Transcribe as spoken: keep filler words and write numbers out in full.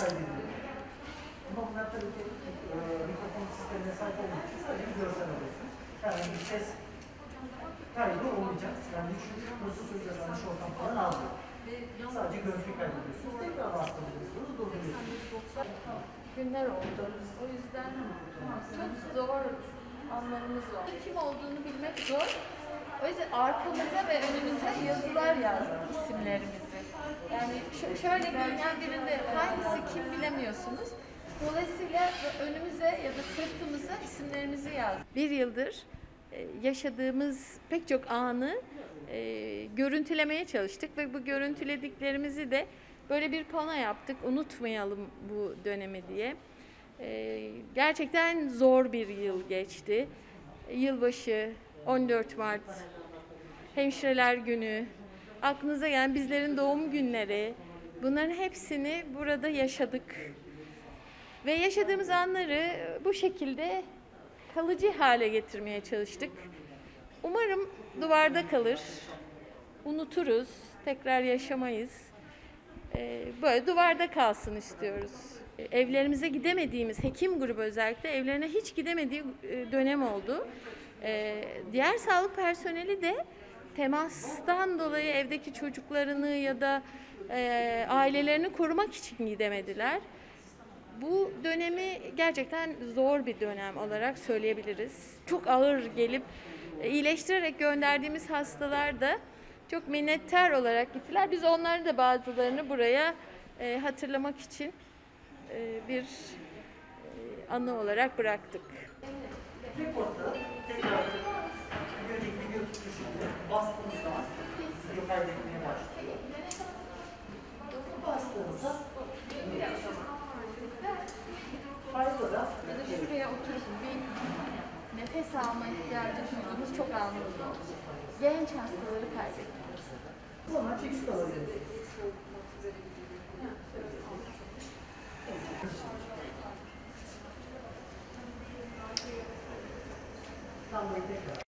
kaydediliyor. Ama bunlar tabii ki e, mikrofon sistemine sahip olduğu için sadece bir görsel alıyorsunuz. Herhangi bir ses kaydı olmayacak. Yani hiç nasıl söyleyeceğiz, yanlış ortam falan almıyor. Sadece görüntü kaydediyorsunuz. Tekrar bastırıyorsunuz, durduruyorsunuz. Günler oldu. O yüzden çok zor anlarımız var. Kim olduğunu bilmek zor. O yüzden arkamıza ve önümüze yazılar yazdık isimlerimizi. Yani şöyle görünen birinde hangisi kim bilemiyorsunuz. Dolayısıyla önümüze ya da sırtımıza isimlerimizi yazdık. Bir yıldır yaşadığımız pek çok anı e, görüntülemeye çalıştık ve bu görüntülediklerimizi de böyle bir pano yaptık. Unutmayalım bu dönemi diye. E, gerçekten zor bir yıl geçti. Yılbaşı, on dört Mart, Hemşireler Günü, aklınıza gelen bizlerin doğum günleri, bunların hepsini burada yaşadık. Ve yaşadığımız anları bu şekilde kalıcı hale getirmeye çalıştık. Umarım duvarda kalır, unuturuz, tekrar yaşamayız. Böyle duvarda kalsın istiyoruz. Evlerimize gidemediğimiz, hekim grubu özellikle evlerine hiç gidemediği dönem oldu. Diğer sağlık personeli de temastan dolayı evdeki çocuklarını ya da ailelerini korumak için gidemediler. Bu dönemi gerçekten zor bir dönem olarak söyleyebiliriz. Çok ağır gelip iyileştirerek gönderdiğimiz hastalar da çok minnettar olarak gittiler. Biz onların da bazılarını buraya e, hatırlamak için e, bir e, anı olarak bıraktık. Reportta tekrar bir önceki video tutuşunda bastığınız zaman video kaydetmeye başlıyor. Bastığınızda fayda da Ya da şuraya oturup bir nefes alma ihtiyacı duyduğumuz çok anımız oldu. Genç hastaları kaybettik. sonra çekişte alabiliriz. Tam böyle tekrar.